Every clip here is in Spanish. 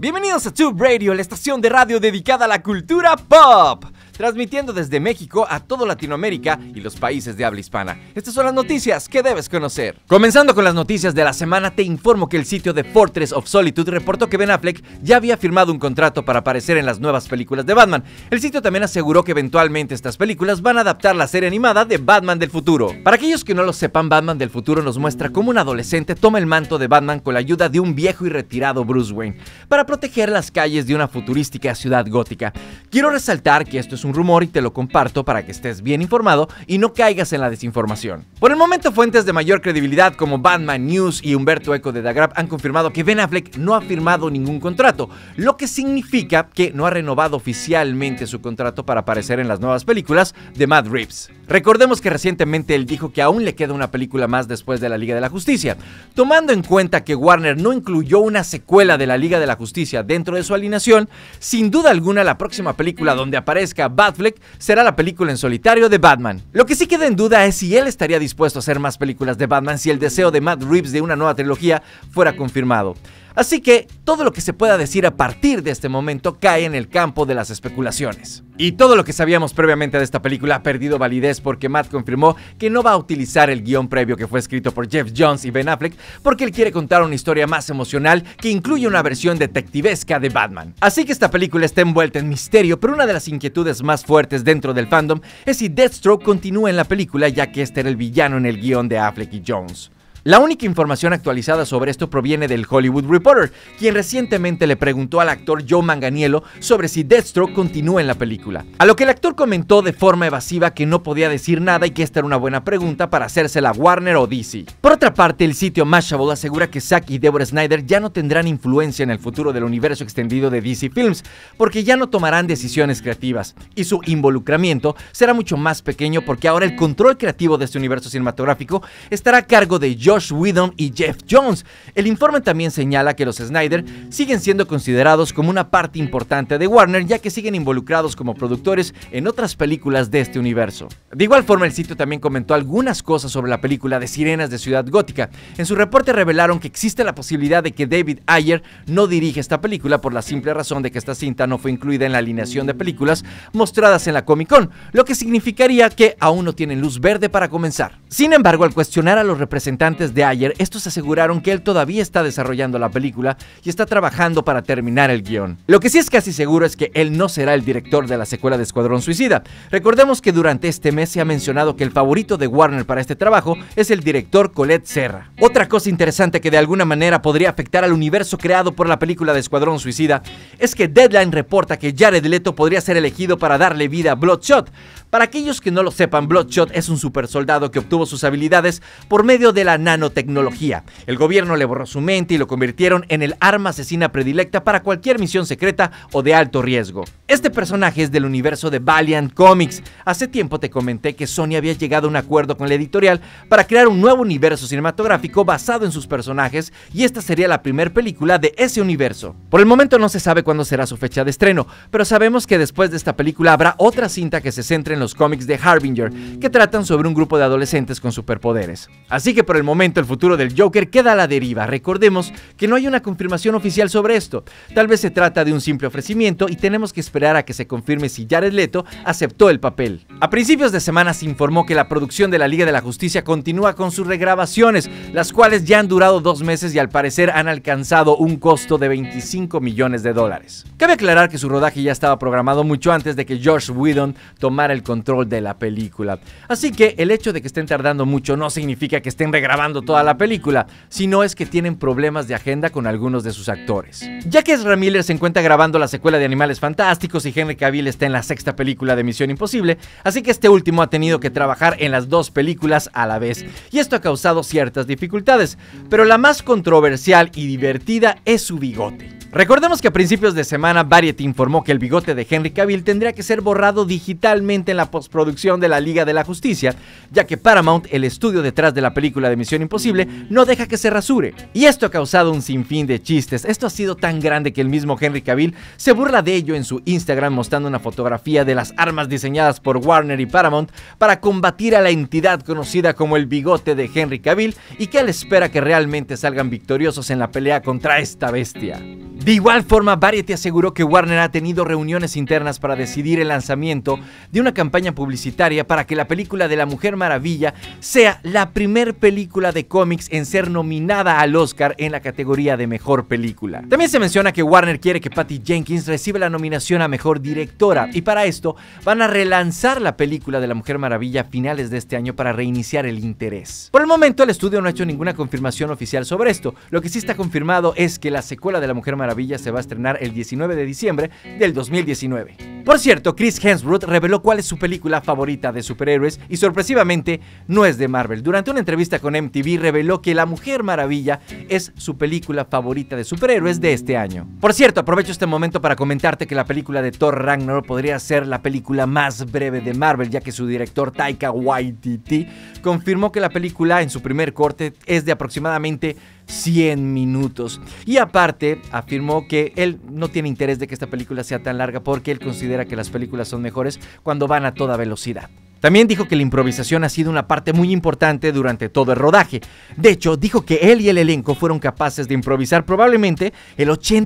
Bienvenidos a Tube Radio, la estación de radio dedicada a la cultura pop, transmitiendo desde México a toda Latinoamérica y los países de habla hispana. Estas son las noticias que debes conocer. Comenzando con las noticias de la semana, te informo que el sitio de Fortress of Solitude reportó que Ben Affleck ya había firmado un contrato para aparecer en las nuevas películas de Batman. El sitio también aseguró que eventualmente estas películas van a adaptar la serie animada de Batman del futuro. Para aquellos que no lo sepan, Batman del futuro nos muestra cómo un adolescente toma el manto de Batman con la ayuda de un viejo y retirado Bruce Wayne para proteger las calles de una futurística ciudad gótica. Quiero resaltar que esto es un rumor y te lo comparto para que estés bien informado y no caigas en la desinformación. Por el momento, fuentes de mayor credibilidad como Batman News y Humberto Eco de The Grab han confirmado que Ben Affleck no ha firmado ningún contrato, lo que significa que no ha renovado oficialmente su contrato para aparecer en las nuevas películas de Matt Reeves. Recordemos que recientemente él dijo que aún le queda una película más después de la Liga de la Justicia. Tomando en cuenta que Warner no incluyó una secuela de la Liga de la Justicia dentro de su alineación, sin duda alguna la próxima película donde aparezca Batfleck será la película en solitario de Batman. Lo que sí queda en duda es si él estaría dispuesto a hacer más películas de Batman si el deseo de Matt Reeves de una nueva trilogía fuera confirmado. Así que todo lo que se pueda decir a partir de este momento cae en el campo de las especulaciones. Y todo lo que sabíamos previamente de esta película ha perdido validez porque Matt confirmó que no va a utilizar el guión previo que fue escrito por Jeff Johns y Ben Affleck porque él quiere contar una historia más emocional que incluye una versión detectivesca de Batman. Así que esta película está envuelta en misterio, pero una de las inquietudes más fuertes dentro del fandom es si Deathstroke continúa en la película, ya que este era el villano en el guión de Affleck y Jones. La única información actualizada sobre esto proviene del Hollywood Reporter, quien recientemente le preguntó al actor Joe Manganiello sobre si Deathstroke continúa en la película. A lo que el actor comentó de forma evasiva que no podía decir nada y que esta era una buena pregunta para hacérsela a Warner o DC. Por otra parte, el sitio Mashable asegura que Zack y Deborah Snyder ya no tendrán influencia en el futuro del universo extendido de DC Films, porque ya no tomarán decisiones creativas, y su involucramiento será mucho más pequeño porque ahora el control creativo de este universo cinematográfico estará a cargo de Josh Whedon y Jeff Johns. El informe también señala que los Snyder siguen siendo considerados como una parte importante de Warner, ya que siguen involucrados como productores en otras películas de este universo. De igual forma, el sitio también comentó algunas cosas sobre la película de Sirenas de Ciudad Gótica. En su reporte revelaron que existe la posibilidad de que David Ayer no dirija esta película por la simple razón de que esta cinta no fue incluida en la alineación de películas mostradas en la Comic Con, lo que significaría que aún no tienen luz verde para comenzar. Sin embargo, al cuestionar a los representantes de Ayer, estos aseguraron que él todavía está desarrollando la película y está trabajando para terminar el guión. Lo que sí es casi seguro es que él no será el director de la secuela de Escuadrón Suicida. Recordemos que durante este mes se ha mencionado que el favorito de Warner para este trabajo es el director Colette Serra. Otra cosa interesante que de alguna manera podría afectar al universo creado por la película de Escuadrón Suicida es que Deadline reporta que Jared Leto podría ser elegido para darle vida a Bloodshot. Para aquellos que no lo sepan, Bloodshot es un supersoldado que obtuvo sus habilidades por medio de la nanotecnología. El gobierno le borró su mente y lo convirtieron en el arma asesina predilecta para cualquier misión secreta o de alto riesgo. Este personaje es del universo de Valiant Comics. Hace tiempo te comenté que Sony había llegado a un acuerdo con la editorial para crear un nuevo universo cinematográfico basado en sus personajes, y esta sería la primera película de ese universo. Por el momento no se sabe cuándo será su fecha de estreno, pero sabemos que después de esta película habrá otra cinta que se centre en los cómics de Harbinger, que tratan sobre un grupo de adolescentes con superpoderes. Así que por el momento el futuro del Joker queda a la deriva. Recordemos que no hay una confirmación oficial sobre esto. Tal vez se trata de un simple ofrecimiento y tenemos que esperar a que se confirme si Jared Leto aceptó el papel. A principios de semana se informó que la producción de la Liga de la Justicia continúa con sus regrabaciones, las cuales ya han durado 2 meses y al parecer han alcanzado un costo de $25 millones. Cabe aclarar que su rodaje ya estaba programado mucho antes de que Josh Whedon tomara el control de la película. Así que el hecho de que estén tardando mucho no significa que estén regrabando toda la película, sino es que tienen problemas de agenda con algunos de sus actores. Ya que Ezra Miller se encuentra grabando la secuela de Animales Fantásticos y Henry Cavill está en la 6ª película de Misión Imposible, así que este último ha tenido que trabajar en las 2 películas a la vez, y esto ha causado ciertas dificultades, pero la más controversial y divertida es su bigote. Recordemos que a principios de semana Variety informó que el bigote de Henry Cavill tendría que ser borrado digitalmente en la postproducción de la Liga de la Justicia, ya que Paramount, el estudio detrás de la película de Misión Misión Imposible no deja que se rasure. Y esto ha causado un sinfín de chistes. Esto ha sido tan grande que el mismo Henry Cavill se burla de ello en su Instagram, mostrando una fotografía de las armas diseñadas por Warner y Paramount para combatir a la entidad conocida como el bigote de Henry Cavill, y que él espera que realmente salgan victoriosos en la pelea contra esta bestia. De igual forma, Variety aseguró que Warner ha tenido reuniones internas para decidir el lanzamiento de una campaña publicitaria para que la película de la Mujer Maravilla sea la primer película de cómics en ser nominada al Oscar en la categoría de Mejor Película. También se menciona que Warner quiere que Patty Jenkins reciba la nominación a Mejor Directora, y para esto van a relanzar la película de la Mujer Maravilla a finales de este año para reiniciar el interés. Por el momento, el estudio no ha hecho ninguna confirmación oficial sobre esto. Lo que sí está confirmado es que la secuela de la Mujer Maravilla se va a estrenar el 19 de diciembre del 2019. Por cierto, Chris Hemsworth reveló cuál es su película favorita de superhéroes y sorpresivamente no es de Marvel. Durante una entrevista con MTV reveló que La Mujer Maravilla es su película favorita de superhéroes de este año. Por cierto, aprovecho este momento para comentarte que la película de Thor Ragnarok podría ser la película más breve de Marvel, ya que su director Taika Waititi confirmó que la película en su primer corte es de aproximadamente 100 minutos. Y aparte, afirmó que él no tiene interés de que esta película sea tan larga porque él considera que las películas son mejores cuando van a toda velocidad. También dijo que la improvisación ha sido una parte muy importante durante todo el rodaje. De hecho, dijo que él y el elenco fueron capaces de improvisar probablemente el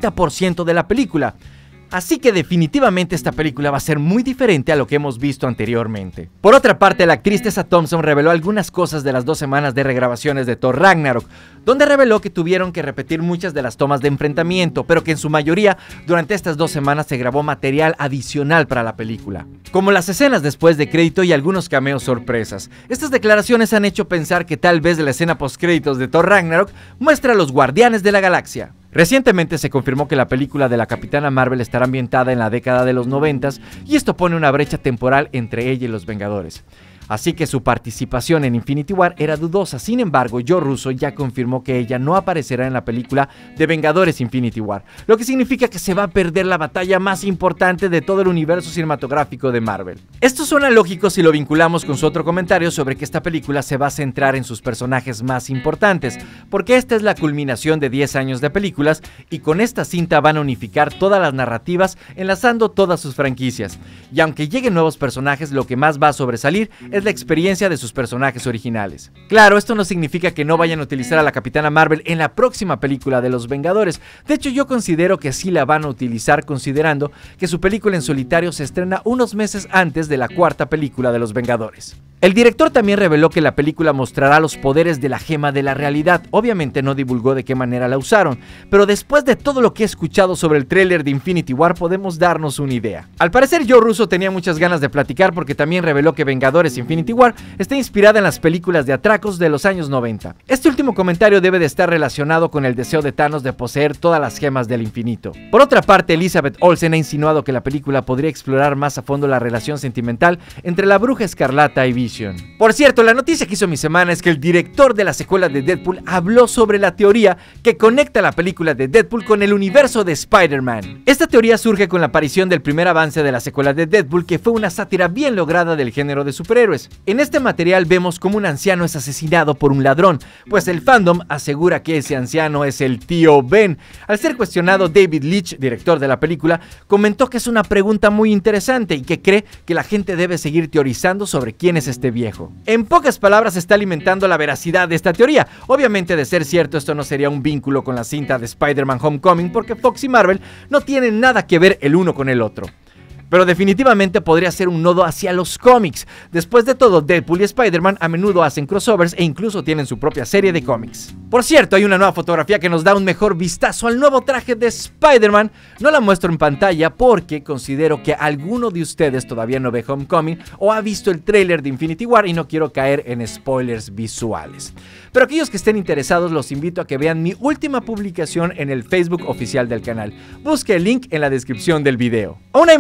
80% de la película. Así que definitivamente esta película va a ser muy diferente a lo que hemos visto anteriormente. Por otra parte, la actriz Tessa Thompson reveló algunas cosas de las 2 semanas de regrabaciones de Thor Ragnarok, donde reveló que tuvieron que repetir muchas de las tomas de enfrentamiento, pero que en su mayoría durante estas 2 semanas se grabó material adicional para la película, como las escenas después de crédito y algunos cameos sorpresas. Estas declaraciones han hecho pensar que tal vez la escena postcréditos de Thor Ragnarok muestra a los Guardianes de la Galaxia. Recientemente se confirmó que la película de la Capitana Marvel estará ambientada en la década de los 90s, y esto pone una brecha temporal entre ella y los Vengadores. Así que su participación en Infinity War era dudosa. Sin embargo, Joe Russo ya confirmó que ella no aparecerá en la película de Vengadores Infinity War, lo que significa que se va a perder la batalla más importante de todo el universo cinematográfico de Marvel. Esto suena lógico si lo vinculamos con su otro comentario sobre que esta película se va a centrar en sus personajes más importantes, porque esta es la culminación de 10 años de películas, y con esta cinta van a unificar todas las narrativas enlazando todas sus franquicias. Y aunque lleguen nuevos personajes, lo que más va a sobresalir es la experiencia de sus personajes originales. Claro, esto no significa que no vayan a utilizar a la Capitana Marvel en la próxima película de los Vengadores. De hecho, yo considero que sí la van a utilizar, considerando que su película en solitario se estrena unos meses antes de la 4ª película de los Vengadores. El director también reveló que la película mostrará los poderes de la gema de la realidad. Obviamente no divulgó de qué manera la usaron, pero después de todo lo que he escuchado sobre el tráiler de Infinity War podemos darnos una idea. Al parecer Joe Russo tenía muchas ganas de platicar, porque también reveló que Vengadores Infinity War está inspirada en las películas de atracos de los años 90. Este último comentario debe de estar relacionado con el deseo de Thanos de poseer todas las gemas del infinito. Por otra parte, Elizabeth Olsen ha insinuado que la película podría explorar más a fondo la relación sentimental entre la Bruja Escarlata y Vision. Por cierto, la noticia que hizo mi semana es que el director de la secuela de Deadpool habló sobre la teoría que conecta la película de Deadpool con el universo de Spider-Man. Esta teoría surge con la aparición del primer avance de la secuela de Deadpool, que fue una sátira bien lograda del género de superhéroes. En este material vemos cómo un anciano es asesinado por un ladrón, pues el fandom asegura que ese anciano es el tío Ben. Al ser cuestionado, David Leitch, director de la película, comentó que es una pregunta muy interesante y que cree que la gente debe seguir teorizando sobre quién es este viejo. En pocas palabras, está alimentando la veracidad de esta teoría. Obviamente, de ser cierto, esto no sería un vínculo con la cinta de Spider-Man Homecoming, porque Fox y Marvel no tienen nada que ver el uno con el otro. Pero definitivamente podría ser un nodo hacia los cómics. Después de todo, Deadpool y Spider-Man a menudo hacen crossovers e incluso tienen su propia serie de cómics. Por cierto, hay una nueva fotografía que nos da un mejor vistazo al nuevo traje de Spider-Man. No la muestro en pantalla porque considero que alguno de ustedes todavía no ve Homecoming o ha visto el tráiler de Infinity War y no quiero caer en spoilers visuales. Pero aquellos que estén interesados, los invito a que vean mi última publicación en el Facebook oficial del canal. Busque el link en la descripción del video. Aún hay más noticias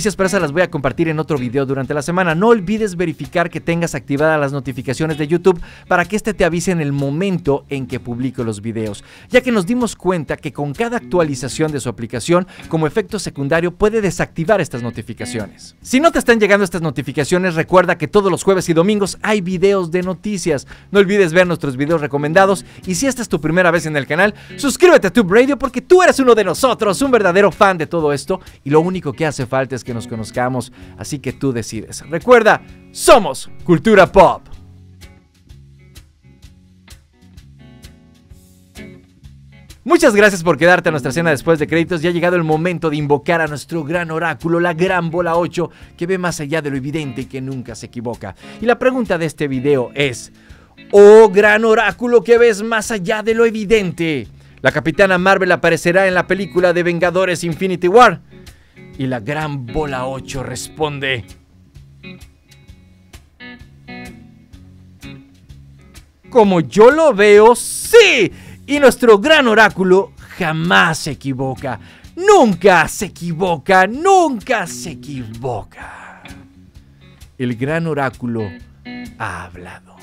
noticias, pero esas las voy a compartir en otro video durante la semana. No olvides verificar que tengas activadas las notificaciones de YouTube para que te avise en el momento en que publico los videos, ya que nos dimos cuenta que con cada actualización de su aplicación, como efecto secundario, puede desactivar estas notificaciones. Si no te están llegando estas notificaciones, recuerda que todos los jueves y domingos hay videos de noticias. No olvides ver nuestros videos recomendados, y si esta es tu primera vez en el canal, suscríbete a Tube Radio porque tú eres uno de nosotros, un verdadero fan de todo esto, y lo único que hace falta es que nos conozcamos, así que tú decides. Recuerda, somos Cultura Pop. Muchas gracias por quedarte a nuestra escena después de créditos. Ya ha llegado el momento de invocar a nuestro gran oráculo, la gran bola 8, que ve más allá de lo evidente y que nunca se equivoca. Y la pregunta de este video es: oh gran oráculo que ves más allá de lo evidente, ¿la Capitana Marvel aparecerá en la película de Vengadores Infinity War? Y la gran bola 8 responde: como yo lo veo, sí. Y nuestro gran oráculo jamás se equivoca. Nunca se equivoca, nunca se equivoca. El gran oráculo ha hablado.